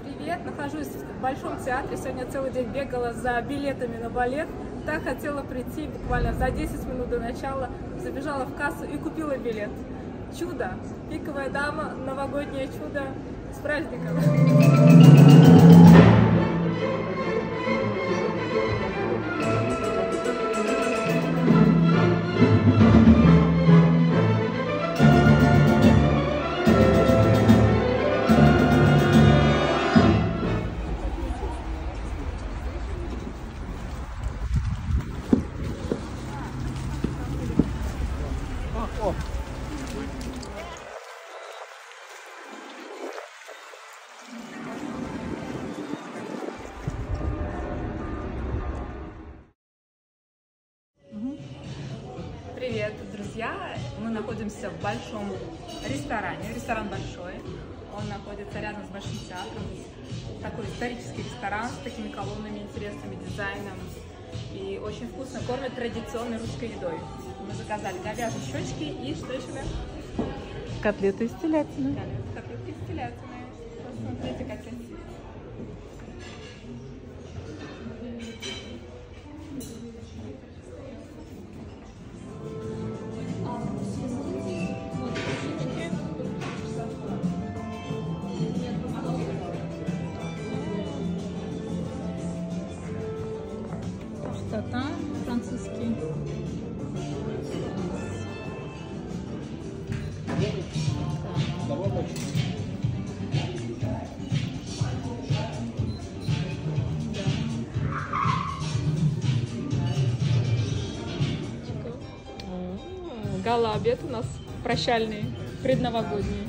Привет! Нахожусь в Большом театре. Сегодня целый день бегала за билетами на балет. Так хотела прийти буквально за 10 минут до начала. Забежала в кассу и купила билет. Чудо! Пиковая дама, новогоднее чудо. С праздником! Привет, друзья! Мы находимся в большом ресторане. Ресторан большой. Он находится рядом с Большим театром. Такой исторический ресторан с такими колоннами, интересными дизайном. И очень вкусно кормят традиционной русской едой. Мы заказали говяжьи щечки и что еще? Котлеты из телятины. Котлеты из телятины. Посмотрите, как красиво. Татан французский. Гала-обед у нас прощальный, предновогодний.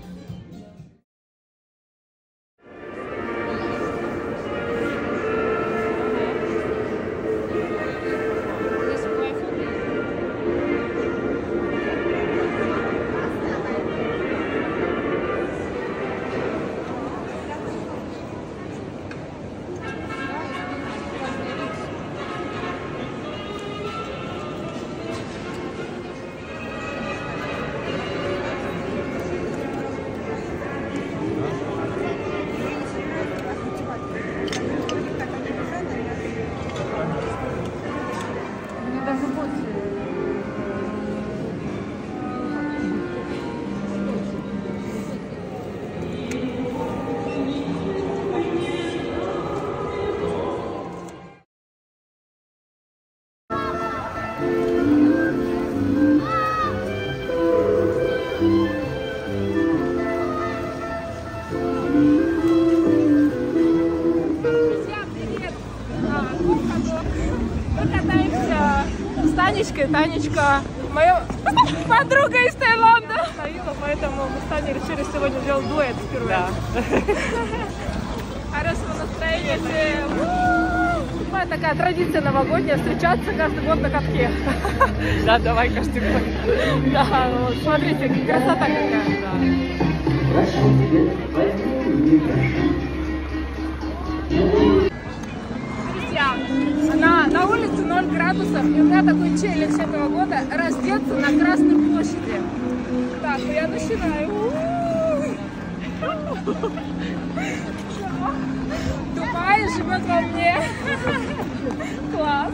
Танечка, моя подруга из Таиланда. Поэтому мы с Таней решили сегодня сделать дуэт впервые. Да. Хорошего настроения всем. Моя такая традиция новогодняя — встречаться каждый год на катке. Да, давай каждый год. Да, вот, смотрите, красота какая. На улице 0 градусов, и у меня такой челлендж этого года — раздеться на Красной площади. Так, я начинаю. Дубай живет во мне. Класс.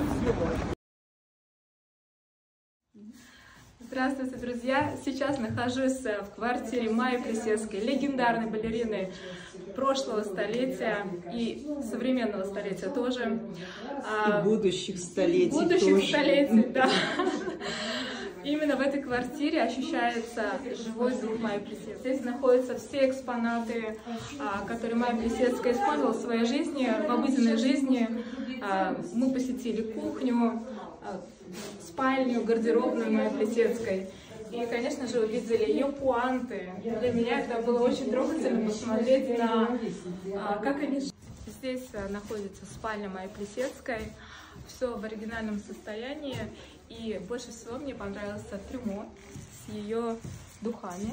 Здравствуйте, друзья! Сейчас нахожусь в квартире Майи Плисецкой, легендарной балерины прошлого столетия и современного столетия тоже. И будущих столетий тоже. Столетий, да. Именно в этой квартире ощущается живой дух Майи Плисецкой. Здесь находятся все экспонаты, которые Майя Плисецкая использовала в своей жизни, в обыденной жизни. Мы посетили кухню, спальню, гардеробную Майи Плисецкой. И, конечно же, увидели ее пуанты. Для меня это было очень трогательно посмотреть на как они... Здесь находится спальня Майи Плисецкой. Все в оригинальном состоянии. И больше всего мне понравился трюмо с ее духами.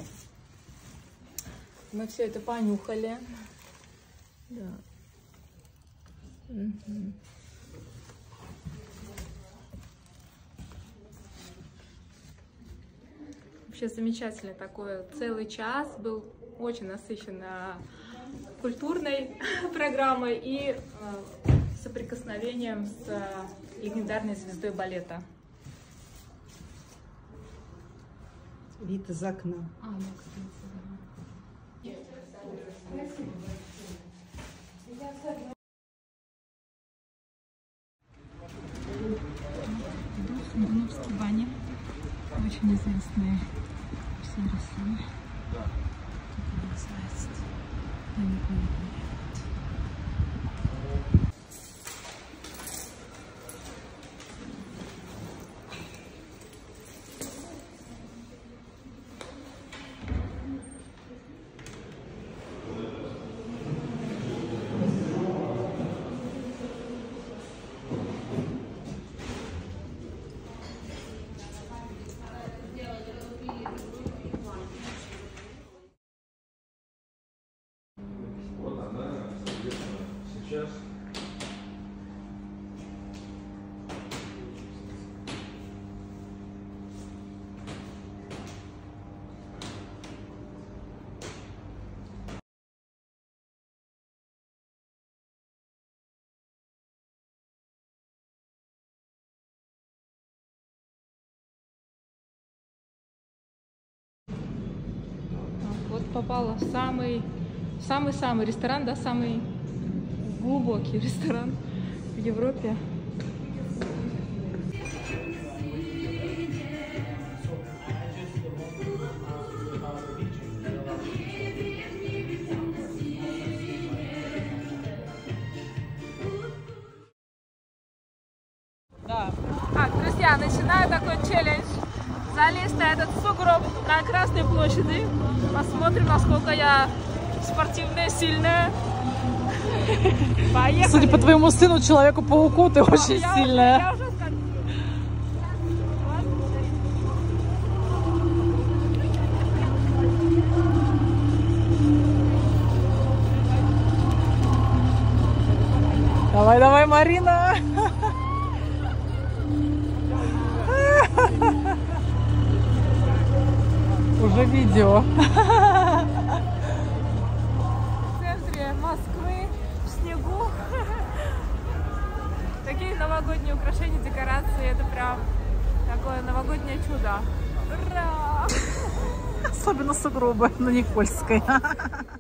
Мы все это понюхали. Да. Вообще замечательный такой целый час был, очень насыщенно культурной программой и соприкосновением с легендарной звездой балета. Вид из окна. Смирновские бани. Очень известные все России. Как называется? Я не помню. Вот попала в самый ресторан, да, самый глубокий ресторан в Европе. Да. Так, друзья, начинаю такой челлендж. Залезть на этот сугроб на Красной площади. Посмотрим, насколько я спортивная, сильная. Поехали. Судя по твоему сыну, Человеку-пауку, ты очень сильная. Я уже скажу. Давай, давай, Марина. Уже видео. В центре Москвы, в снегу. Такие новогодние украшения, декорации. Это прям такое новогоднее чудо. Ура! Особенно сугробы на Никольской.